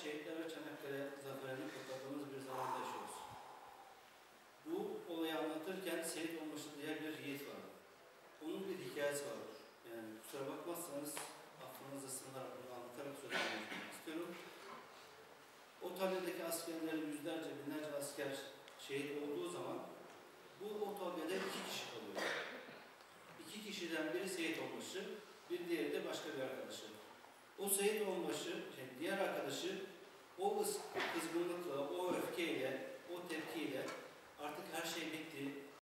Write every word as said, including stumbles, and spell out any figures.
şehitler ve Çanakkale zaferini kutladığımız bir zamanda yaşıyoruz. Bu olayı anlatırken Seyit Onbaşı diye bir yiğit var. Onun bir hikayesi var. Yani kusura bakmazsanız affınızı sığınarak bunu anlatarak söylemek istiyorum. O tabledeki askerlerin yüzlerce, binlerce asker şehit olduğu zaman bu o tablede iki kişi kalıyor. İki kişiden biri Seyit Onbaşı, bir diğeri de başka bir arkadaşı. O Seyit Onbaşı, yani diğer arkadaşı o kızgınlıktan